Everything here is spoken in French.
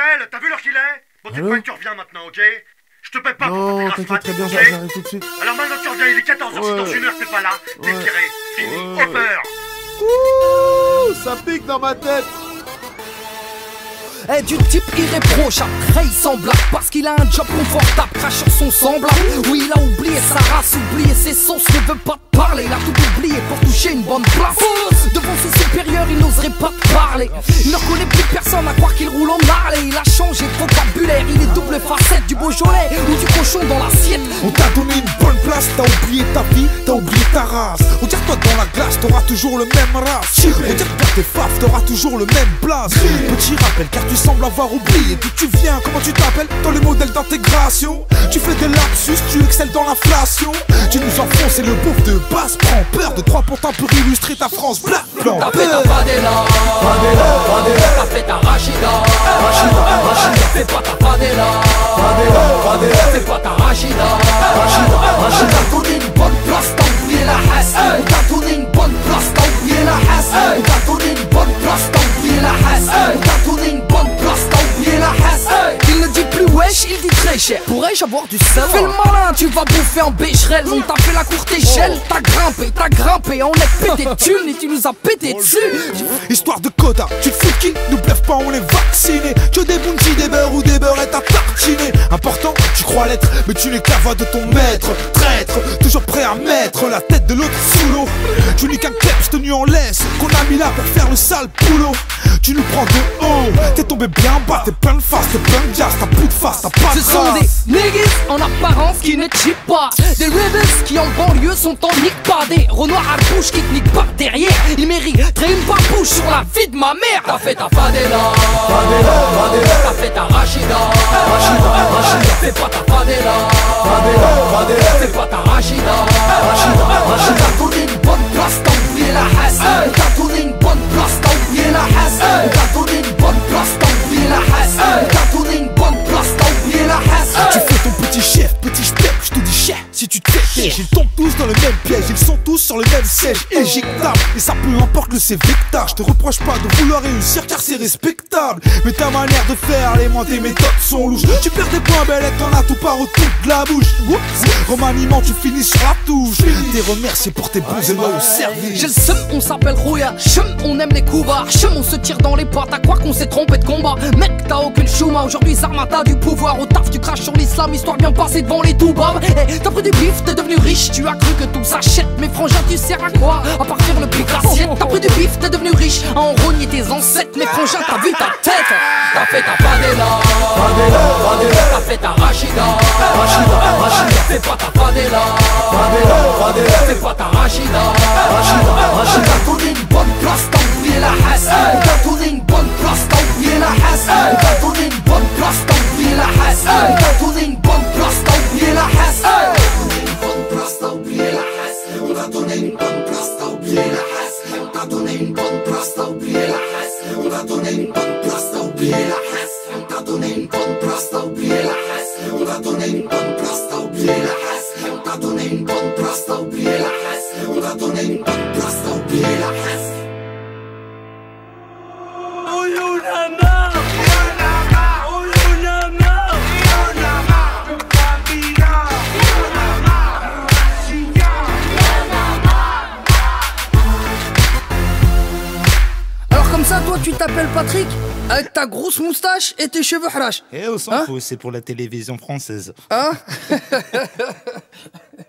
bordel, t'as vu l'heure qu'il est? Bon, tu Allô tu reviens maintenant, ok? Je te paie pas pour Non, cette t'inquiète, très bien, ok? j'arrive tout de suite. Alors maintenant tu reviens, il est 14h, si dans une heure t'es pas là, t'es Ouais. viré, fini, Ouais. hopper. Ouh, ça pique dans ma tête. Eh, du type irréprochable, Ray sans blague, parce qu'il a un job confortable, crache sur son semblable. Oui, il a oublié sa race, oublié ses sources, ne veut pas te parler. Il a tout oublié pour toucher une bonne place. Devant ses supérieurs, il n'oserait pas te parler. Il ne reconnaît plus personne à croire qu'il roule en Harley. Il a changé de vocabulaire, il est double facette du Beaujolais ou du cochon dans l'assiette. On t'a donné une bonne place, t'as oublié ta vie, t'as oublié ta race. On dirait toi dans la glace, t'auras toujours le même race. On dirait que t'es faf, t'auras toujours le même blaze. Petit rappel, car tu sembles avoir oublié d'où tu viens, comment tu t'appelles dans le modèle d'intégration. Tu fais des lapsus, tu excelles dans l'inflation. Tu nous enfonces et le bouffe de base prend peur de 3 pontins pour illustrer ta France. Black, blanc, T'as fait ta Fadela, t'as fait ta Rachida, fais pas ta Fadela, fais pas ta Rachida, t'as donné une bonne place, t'as oublié la hasse. T'as donné une bonne place, t'as oublié la hasse. T'as donné une bonne place, t'as oublié la hasse. T'as donné une bonne place, t'as oublié la hasse. Il ne dit plus wesh, il dit très cher. Pourrais-je avoir du sel? Fais le malin, tu vas bouffer en bécherel. On t'a fait la courte échelle, t'as grimpé, on est pété de thunes et tu nous as pété dessus. Histoire de quota, tu te fous de qui? Nous bluffe pas, on est vaccinés. Que des bounties, des beurres ou des beurrettes à tartiner. Important, tu crois l'être, mais tu n'es que la voix de ton maître. Traître, toujours prêt à mettre la tête de l'autre sous l'eau. Tu n'es qu'un keps tenu en laisse, qu'on a mis là pour faire le sale boulot. Tu nous prends de haut, t'es tombé bien bas, t'es plein de face, t'es plein de jazz, t'as plus de face, t'as pas de Ce sont race. des niggas en apparence qui ne cheat pas. Des rebels qui en banlieue sont en nique pas. Des renoirs à bouche qui te niquent pas derrière. Ils mériteraient une babouche sur la vie de ma mère. T'as fait ta Fadela, t'as fait ta Rachida, fais pas ta Fadela, fais pas ta Rachida, t'as donné une bonne place, t'as oublié la hasse. T'as donné une bonne place, t'as oublié la hasse. T'as donné une bonne place, t'as oublié la hasse. T'as donné une bonne place, t'as oublié la hasse. Tu fais ton petit chef, petit step, je te dis chef. Si tu te fais piège, ils tombent tous dans le même piège. Ils sont tous sur le même siège, éjectable. Et ça peu importe le CV que t'as. Je te reproche pas de vouloir réussir car c'est respectable. Mais ta manière de faire, tes méthodes sont louches. Tu perds des points, belle, et t'en as tout par autour de la bouche. Oups. Remaniement, tu finis sur la touche. T'es remercié pour tes bons et loyaux services. J'ai le seum, on s'appelle Rouya. Chum, on aime les coups bas. Chum, on se tire dans les pattes. À quoi qu'on s'est trompé de combat? Mec, t'as aucune chouma. Aujourd'hui, Zarma, t'as du pouvoir. Au taf, tu craches sur l'islam, histoire bien passée devant les toubabs. Eh, t'as pris du bif, t'es devenu riche. Tu as cru que tout s'achète. Mais frangin, tu sers à quoi? À part faire le pic assiette. T'as pris du bif, t'es devenu riche. À en rogner tes ancêtres. Mais frangin, t'as vu ta tête? T'as fait ta Fadela, t'as fait ta Rachida, fais pas ta Fadela, fais pas ta Rachida, t'as donné une bonne place, t'as oublié la hasse. T'as donné une bonne place, t'as oublié la hasse. T'as donné une bonne place, t'as oublié la hasse. T'as donné une bonne place, t'as oublié la hasse. On t'a donné une bonne place, t'as oublié la hasse. On t'a donné une bonne place, t'as oublié la hasse. On t'a donné une bonne place, t'as oublié la hasse. On t'a donné une bonne place, t'as oublié la hasse. On t'a donné une bonne place, t'as oublié la hasse. On t'a donné une bonne place, t'as oublié la hasse. On t'a donné une bonne place, t'as oublié la hasse. Oh Yunama, oh Yunama, alors comme ça, toi, tu t'appelles Patrick avec ta grosse moustache et tes cheveux harash. Eh, on s'en fout, c'est pour la télévision française. Hein?